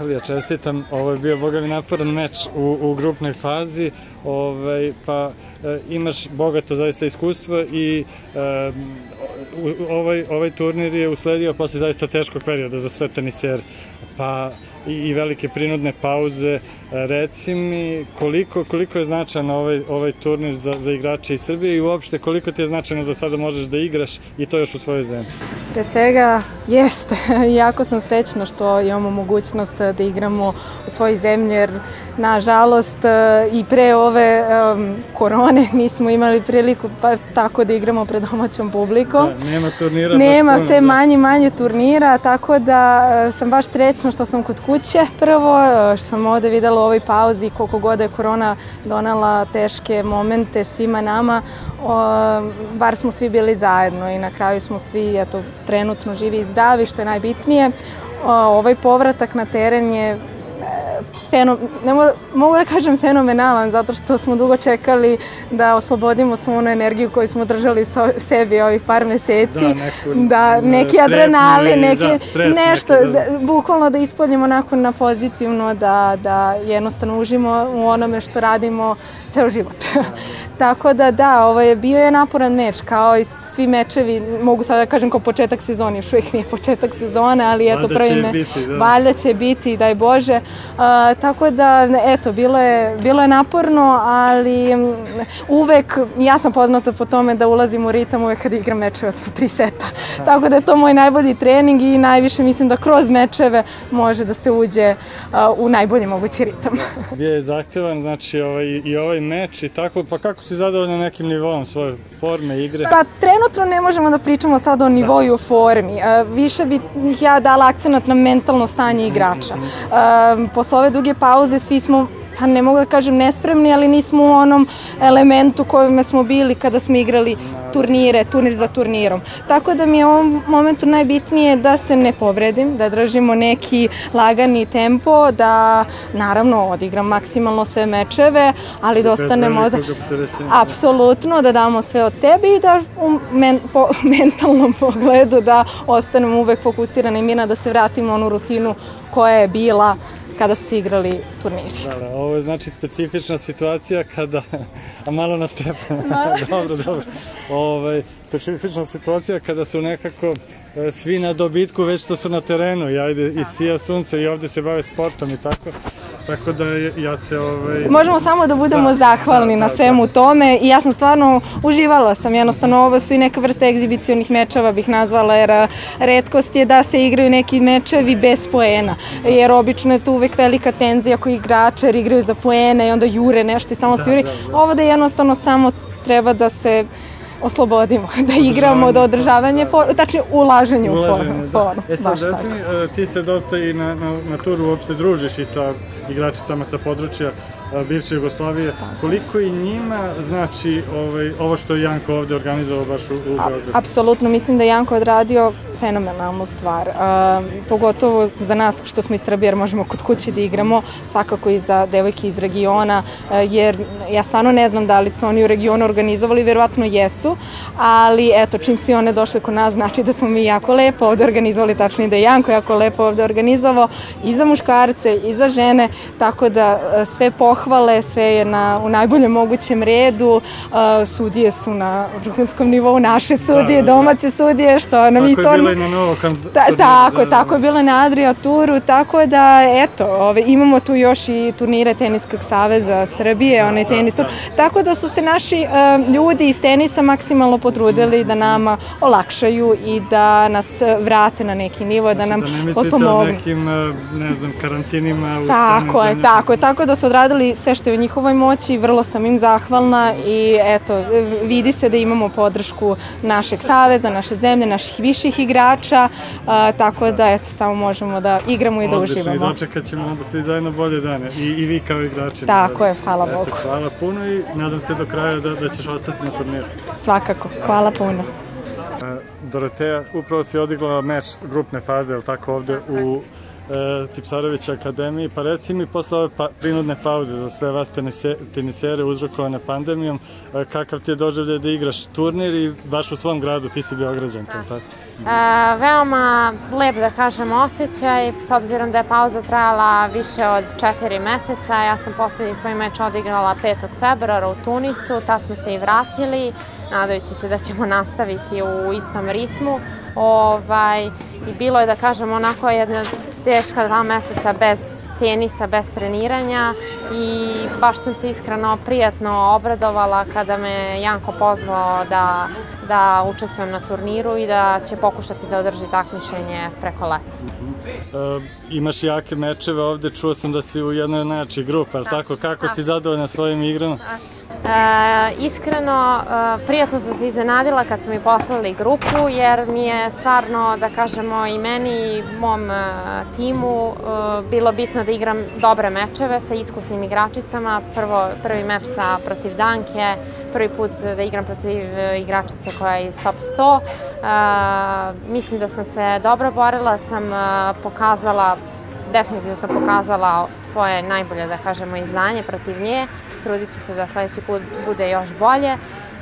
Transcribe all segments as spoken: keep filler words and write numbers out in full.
Natalija, čestitam. Ovo je bio, boga mi, naporan meč u, u grupnoj fazi, ovaj, pa e, imaš bogato zaista iskustvo i e, ovaj, ovaj turnir je usledio posle zaista teškog perioda za sve tenisere, pa i, i velike prinudne pauze. Reci mi koliko, koliko je značajan ovaj, ovaj turnir za, za igrače iz Srbije i uopšte koliko ti je značajno da sada možeš da igraš i to još u svojoj zemlji? Pre svega jeste. Jako sam srećna što imamo mogućnost da igramo u svojoj zemlji, jer nažalost i pre ove um, korone nismo imali priliku pa tako da igramo pred domaćom publikom. Da, nema turnira. Nema, sve manje manje turnira, tako da sam baš srećna što sam kod kuće prvo, što sam ovde videla u ovoj pauzi koliko god je korona donela teške momente svima nama, o, bar smo svi bili zajedno i na kraju smo svi eto, trenutno živi i zdravi, što je najbitnije. O, ovaj povratak na teren je Fenom, ne mogu, mogu da kažem fenomenalan, zato što smo dugo čekali da oslobodimo svu onu energiju koju smo držali so, sebi ovih par meseci. Da, neku, da neki adrenalin, neki, da, stres, nešto, neki, da. Da, bukvalno da ispoljimo nakon na pozitivno, da, da jednostavno užimo u onome što radimo ceo život. Da, da. Tako da da, ovo je bio je naporan meč, kao i svi mečevi, mogu sad da kažem kao početak sezone, još uvijek nije početak sezone, ali eto prvi me, valjda će biti, daj Bože. Uh, tako da, eto, bilo je, bilo je naporno, ali um, uvek, ja sam poznata po tome da ulazim u ritam uvek kad igram mečeve od tri seta. Tako da je to moj najbolji trening i najviše mislim da kroz mečeve može da se uđe uh, u najbolji mogući ritam. Bio je zahtevan, znači ovaj, i ovaj meč i tako, pa kako si zadovoljna nekim nivoom svoje forme, igre? Pa trenutno ne možemo da pričamo sad o nivou i o formi. Uh, više bih ja dala akcenat na mentalno stanje igrača. Uh, posle ove duge pauze svi smo, pa ne mogu da kažem nespremni, ali nismo u onom elementu kojima smo bili kada smo igrali turnire, turnir za turnirom. Tako da mi je u ovom momentu najbitnije da se ne povredim, da držimo neki lagani tempo, da naravno odigram maksimalno sve mečeve, ali da ostanemo da, apsolutno, da damo sve od sebe i da u men, po mentalnom pogledu da ostanemo uvek fokusirani i mirna, da se vratimo u onu rutinu koja je bila kada su se igrali turniri. Da, da, ovo je znači specifična situacija kada, a malo na stepenu, dobro, dobro, ovaj, specifična situacija kada su nekako e, svi na dobitku već što su na terenu i ajde i sija sunce i ovde se bave sportom i tako, tako da ja se... Ovaj... Možemo samo da budemo da, zahvalni da, na svemu da. tome i ja sam stvarno uživala sam, jednostavno ovo su i neka vrsta egzibicionih mečeva bih nazvala, jer retkost je da se igraju neki mečevi bez poena, jer obično je tu uvek velika tenzija koji igrače igraju za poene i onda jure nešto i stalno se juri. Ovo da jednostavno samo treba da se oslobodimo, da igramo, da održavanje forme, tačnije ulaženje u formu. E sad, reci mi, ti se dosta i na, na, na turu uopšte družiš i sa igračicama sa područja bivše Jugoslavije. Koliko i njima znači ovaj, ovo što je Janko ovde organizovao baš u, u Beogradu? Apsolutno, mislim da je Janko odradio fenomenalnu stvar. Uh, pogotovo za nas što smo iz Srbije jer možemo kod kuće da igramo, svakako i za devojke iz regiona, uh, jer ja stvarno ne znam da li su oni u regionu organizovali, verovatno jesu, ali eto, čim su one došle kod nas, znači da smo mi jako lepo ovde organizovali, tačnije da je Janko jako lepo ovde organizovao i za muškarce i za žene, tako da uh, sve pohvale, sve je na, u najboljem mogućem redu, uh, sudije su na vrhunskom nivou, naše sudije, domaće sudije, što nam i to... Na novo Ta, tako, da, da. tako je bilo na Adria Turu, tako da, eto, ove, imamo tu još i turnire Teniskog saveza Srbije, onaj tenis tur, tako da su se naši uh, ljudi iz tenisa maksimalno potrudili da nama olakšaju i da nas vrate na neki nivo, da nam potpomognu. Znači da ne mislite o nekim, ne znam, karantinima u Tako je, tako je, tako da su odradili sve što je u njihovoj moći, vrlo sam im zahvalna i eto, vidi se da imamo podršku našeg saveza, naše zemlje, naših viših igrača, a, tako da eto, samo možemo da igramo i da uživamo. Odlično, i dočekat ćemo onda svi zajedno bolje dane i, i vi kao igrači. Tako je, hvala Bogu. Eto, hvala puno i nadam se do kraja da, da ćeš ostati na turniru. Svakako, hvala puno. Doroteja, upravo si odigrala meč grupne faze, ali tako ovde u Tipsarević akademiji. Pa reci mi, posle ove prinudne pauze za sve vas tenisere uzrokovane pandemijom, kakav ti je doživljaj da igraš turnir i baš u svom gradu, ti si Beograđanka, tako? Veoma lep, da kažem, osjećaj, s obzirom da je pauza trajala više od četiri meseca. Ja sam poslednji svoj meč odigrala petog februara u Tunisu, tad smo se i vratili, nadajući se da ćemo nastaviti u istom ritmu. I bilo je, da kažem, onako jedna teška dva meseca bez tenisa, bez treniranja i baš sam se iskreno prijatno obradovala kada me Janko pozvao da da učestvujem na turniru i da će pokušati da održi takmičenje preko leta. Imaš jake mečeve ovde, čuo sam da si u jednoj od najjačih grupa, ali tako? Kako si zadovoljna svojim igrama? Iskreno, prijatno sam se iznenadila kad su mi poslali grupu, jer mi je stvarno, da kažemo, i meni i mom timu bilo bitno da igram dobre mečeve sa iskusnim igračicama. Prvi meč sa protiv Danke, prvi put da igram protiv igračice koja je iz top sto. Mislim da sam se dobro borila, sam pokazala, definitivno sam pokazala svoje najbolje, da kažemo, izdanje protiv nje. Trudit ću se da sledeći put bude još bolje.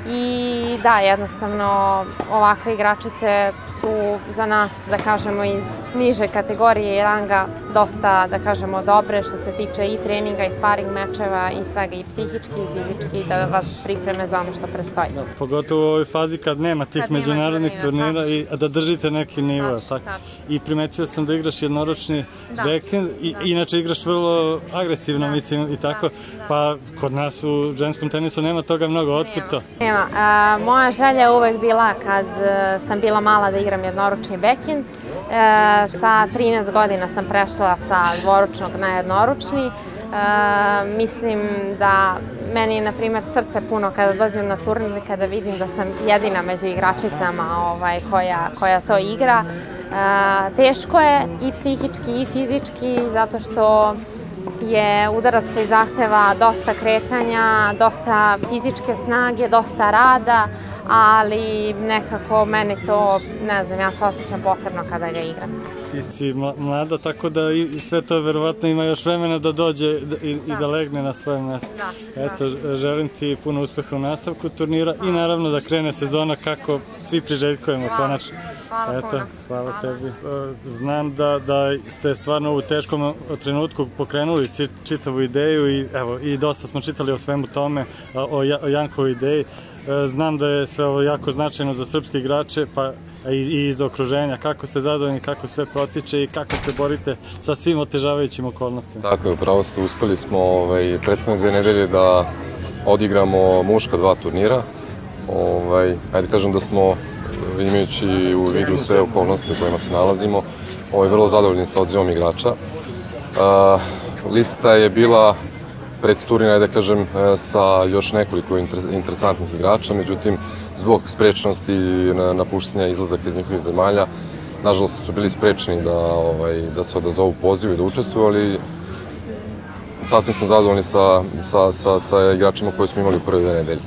I da, jednostavno, ovakve igračice su za nas, da kažemo, iz niže kategorije i ranga dosta, da kažemo, dobre što se tiče i treninga i sparing mečeva i svega, i psihički i fizički, da vas pripreme za ono što predstoji. Pogotovo u ovoj fazi kad nema tih međunarodnih turnira i da držite neki nivo. I primetio sam da igraš jednoročni backhand, inače igraš vrlo agresivno, mislim, i tako, pa kod nas u ženskom tenisu nema toga mnogo, otkud to? Moja želja je uvek bila, kad sam bila mala, da igram jednoručni backhand. Sa trinaest godina sam prešla sa dvoručnog na jednoručni. Mislim da meni je, na primjer, srce puno kada dođem na turnir i kada vidim da sam jedina među igračicama koja to igra. Teško je i psihički i fizički, zato što je udarac koji zahteva dosta kretanja, dosta fizičke snage, dosta rada, ali nekako meni to, ne znam, ja se osjećam posebno kada ga igram. Ti si mlada, tako da sve to verovatno ima još vremena da dođe i da legne na svoje mesto. Eto, želim ti puno uspeha u nastavku turnira i naravno da krene sezona kako svi priželjkujemo konačno. Hvala puno. Hvala tebi. Znam da ste stvarno u teškom trenutku pokrenuli čitavu ideju i dosta smo čitali o svemu tome, o Jankovoj ideji. Znam da je sve ovo jako značajno za srpske igrače i iz okruženja. Kako ste zadovoljni, kako sve protiče i kako se borite sa svim otežavajućim okolnostima? Tako je, upravo ste, uspeli smo prethodne dve nedelje da odigramo muška dva turnira. Ajde kažem da smo, imajući u vidu sve okolnosti u kojima se nalazimo, vrlo zadovoljni sa odzivom igrača. Lista je bila pred turnira, da kažem, sa još nekoliko interesantnih igrača, međutim, zbog sprečnosti napuštanja izlazaka iz njihovih zemalja, nažalost su bili sprečeni da se odazovu pozivu i da učestvuju, ali sasvim smo zadovoljni sa igračima koje smo imali u prve dve nedelje.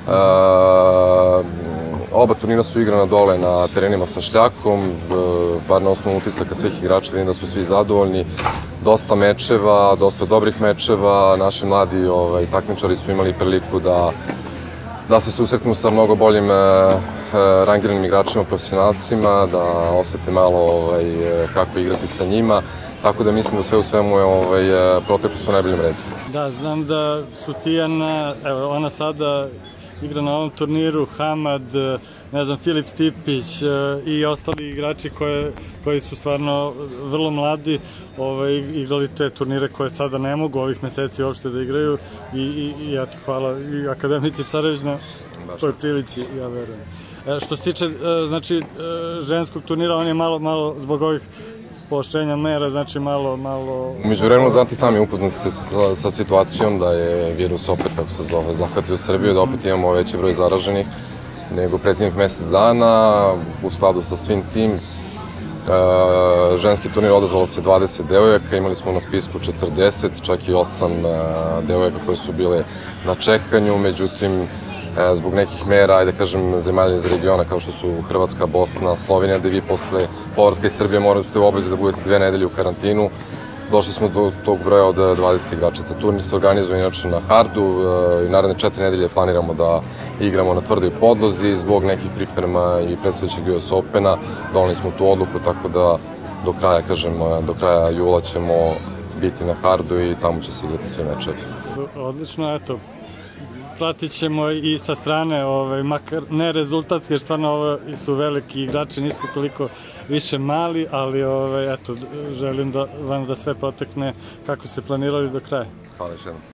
Oba turnira su igrana dole na terenima sa šljakom, bar na osnovu utisaka svih igrača, vidim da su svi zadovoljni. Dosta mečeva, dosta dobrih mečeva, naši mladi takmičari su imali priliku da se susretnu sa mnogo boljim rangiranim igračima, profesionalcima, da osete malo kako igrati sa njima, tako da mislim da sve u svemu protekli su u najboljem redu. Da, znam da su Tijana, evo ona sada igra na ovom turniru, Hamad, ne znam, Filip Stipić i ostali igrači koji su stvarno vrlo mladi, igrali te turnire koje sada ne mogu ovih meseci uopšte da igraju i eto, hvala i Akademiji Tipsarević na toj prilici, ja verujem. Što se tiče, znači, ženskog turnira, on je malo, malo zbog ovih pooštrenja mera, znači malo, malo... Umeđu vremenu, znate sami, upoznati se sa situacijom da je virus opet, kako se zove, zahvatio Srbiju, da opet imamo veći broj zaraženih nego prethodnih mesec dana. U skladu sa svim tim, ženski turnir odazvalo se dvadeset devojaka, imali smo na spisku četrdeset, čak i osam devojaka koje su bile na čekanju, međutim, zbog nekih mera, ajde kažem, zemalja iz regiona kao što su Hrvatska, Bosna, Slovenija, gde vi posle povratka iz Srbije morate u obavezi da budete dve nedelje u karantinu. Došli smo do tog broja od dvadeset igračica. Turnir se organizuje inače na hardu i naredne četiri nedelje planiramo da igramo na tvrdoj podlozi zbog nekih priprema i predstojećeg U S Opena. Doneli smo tu odluku, tako da do kraja, kažem, do kraja jula ćemo biti na hardu i tamo će se igrati svi mečevi. Odlično, eto, pratit ćemo i sa strane, makar ne rezultatski, jer stvarno ovo su veliki igrači, nisu toliko više mali, ali eto, želim vam da sve protekne kako ste planirali do kraja. Hvala još jednom.